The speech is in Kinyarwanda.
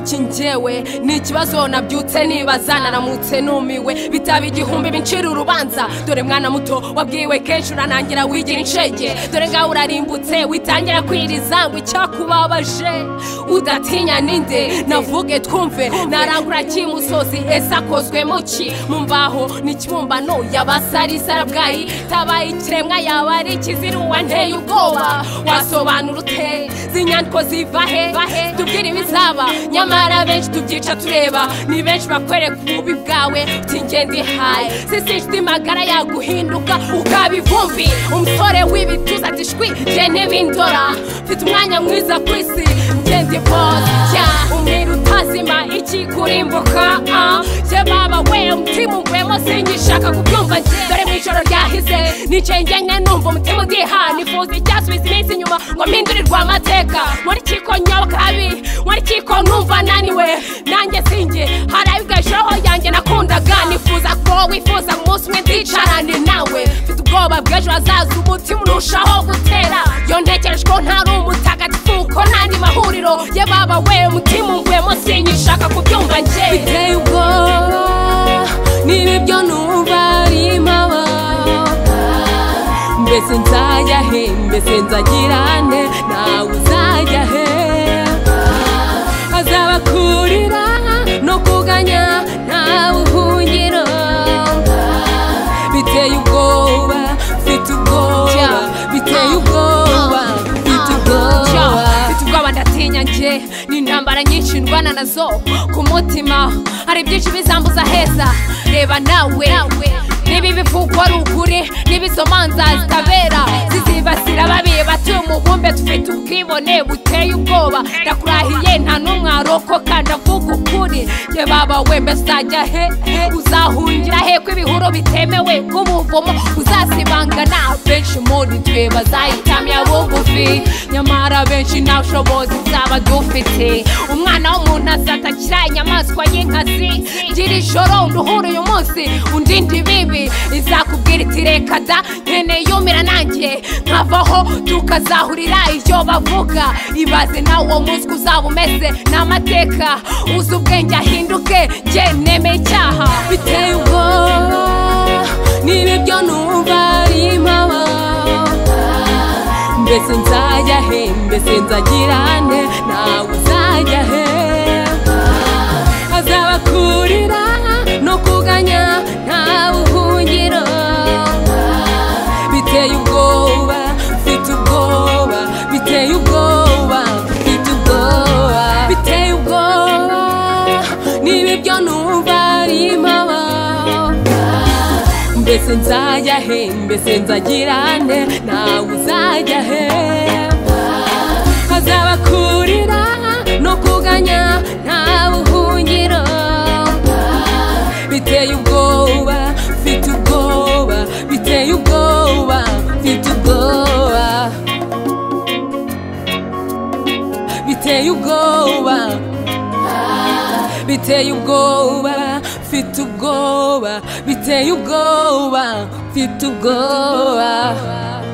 kuki njyewe ni ikibazo nabyutse nibaza naramutse numiwe bitaba igihumbi bincira urubanza dore mwana muto wabwiwe kenshi uranangira wigira inshege dore ngaho urarimbutse witangira kwiriza ngo icyakubabaje udatinya ninde navuge twumve narangura kimusozi ese akozwe muki mumvaho n'ikibumbano y'abasarisara bwayi tabaye ikiremwa yaba ari ikiziruwa nteye ubwoba wasobanura ute zinyandiko ziva he tubwire ibizaba nyamara benshi tubyica tureba ni benshi bakwereka ububi bwawe uti ngende hayi sisi magara yaguhinduka ukaba ivumbi umusore w'ibituza tishwi je ntibindora mfite umwanya mwiza ku isi ngende boss umwira utazima iki kurimbuka je baba we umutima ungwemo sinyishaka kubyumva dore mw'ijoro ryahize nicengenye numva umutima udiha nifuza icyasubiza iminsi inyuma ngo mpindurirwe amateka muri kiko nyoboka habi muri kiko numva naniwe nanjye sinjye harabibwajeho yanjye nakundaga nifuza ko wifuza umunsi umwe ndicarane nawe mfite ubwoba bw'ejo hazaza umutima urushaho gutera yo ntekereje ko ntari umutagatifu ko n'andi mahuriro ye baba we umutima ungwemo sinyishaka kubyumva njye biteye ubwoba n'ibyo numva ari mpaba mbese nzajya he mbese nzagirane nawe uzajya he azabakurira no kuganya nta buhungiro biteye ubwoba mfite ubwoba biteye ubwoba mfite ubwoba ndatinya nje ni intambara nyinshi ndwana nazo ku mutima hari byinshi bizambuza heza reba nawe nibi bivugwa ruguri nibisomanza zitabera zizibasira babiye batuye umubumbe tufite ubwibone buteye ubwoba ndakurahiye nta n'umwarokoka ndavuga ukuri je baba we mbesajya he uzahungira he ko ibihuro bitemewe k'ubuvumo uzasibangana benshi muri twe bazayitamya bugufi nyamara benshi nta bushobozi zaba dufite umwana w'umuntu azatakira inyamaswa y'inkazi gira ijoro nduhura uyu munsi undindi bibi izakubwira iti reka da nkene yumira nanjye nkavaho tukazahurira ibyo bavuga ibaze nawe uwo munsi uzaba umeze n'amateka uzi ubwenge ahinduke njye nemeye icyaha biteye ubwoba n'ibyo numva ari mpaba mbese nzajya he mbese nzagirane nawe uzajya he azabakurira no kuganya nta buhungiro biteye ubwoba mfite ubwoba biteye ubwoba mfite ubwoba biteye ubwoba n'ibyo numva ari mpaba mbese nzajya he mbese nzagirane nawe uzajya he azabakurira no kuganya nta buhungiro biteye ubwoba mfite ubwoba biteye ubwoba mfite ubwoba biteye ubwoba biteye ubwoba mfite ubwoba biteye ubwoba mfite ubwoba